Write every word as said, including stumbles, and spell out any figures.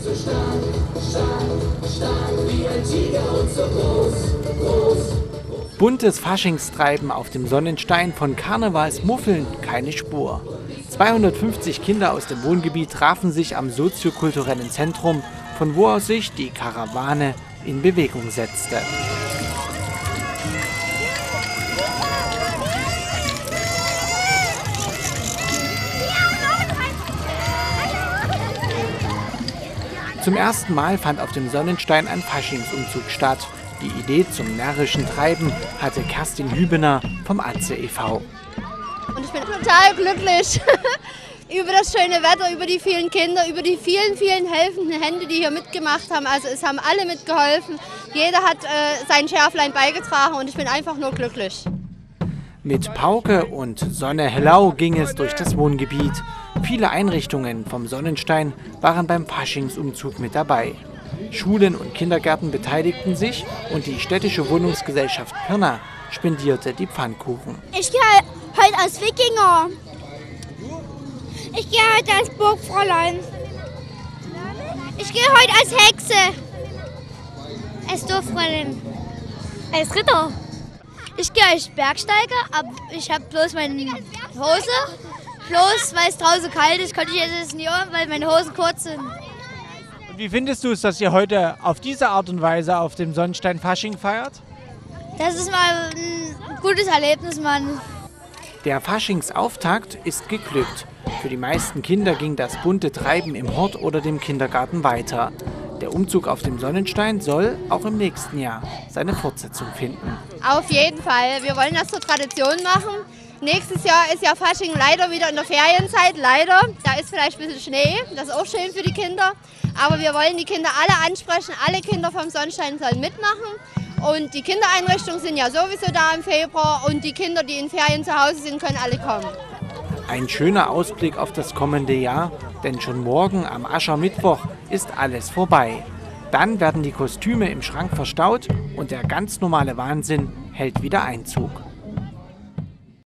So stark, stark, stark wie ein Tiger und so groß, groß. Buntes Faschingstreiben auf dem Sonnenstein, von Karnevalsmuffeln keine Spur. zweihundertfünfzig Kinder aus dem Wohngebiet trafen sich am soziokulturellen Zentrum, von wo aus sich die Karawane in Bewegung setzte. Zum ersten Mal fand auf dem Sonnenstein ein Faschingsumzug statt. Die Idee zum närrischen Treiben hatte Kerstin Hübener vom Atze e V Und ich bin total glücklich über das schöne Wetter, über die vielen Kinder, über die vielen, vielen helfenden Hände, die hier mitgemacht haben. Also es haben alle mitgeholfen. Jeder hat äh, sein Schärflein beigetragen und ich bin einfach nur glücklich. Mit Pauke und Sonne hellau ging es durch das Wohngebiet. Viele Einrichtungen vom Sonnenstein waren beim Faschingsumzug mit dabei. Schulen und Kindergärten beteiligten sich und die städtische Wohnungsgesellschaft Pirna spendierte die Pfannkuchen. Ich gehe heute als Wikinger. Ich gehe heute als Burgfräulein. Ich gehe heute als Hexe. Als Dorffräulein. Als Ritter. Ich gehe als Bergsteiger, aber ich habe bloß meine Hose. Bloß weil es draußen kalt ist, konnte ich jetzt nicht an, weil meine Hosen kurz sind. Wie findest du es, dass ihr heute auf diese Art und Weise auf dem Sonnenstein Fasching feiert? Das ist mal ein gutes Erlebnis, Mann. Der Faschingsauftakt ist geglückt. Für die meisten Kinder ging das bunte Treiben im Hort oder dem Kindergarten weiter. Der Umzug auf dem Sonnenstein soll auch im nächsten Jahr seine Fortsetzung finden. Auf jeden Fall. Wir wollen das zur Tradition machen. Nächstes Jahr ist ja Fasching leider wieder in der Ferienzeit, leider. Da ist vielleicht ein bisschen Schnee, das ist auch schön für die Kinder. Aber wir wollen die Kinder alle ansprechen, alle Kinder vom Sonnenstein sollen mitmachen. Und die Kindereinrichtungen sind ja sowieso da im Februar und die Kinder, die in Ferien zu Hause sind, können alle kommen. Ein schöner Ausblick auf das kommende Jahr, denn schon morgen am Aschermittwoch ist alles vorbei. Dann werden die Kostüme im Schrank verstaut und der ganz normale Wahnsinn hält wieder Einzug.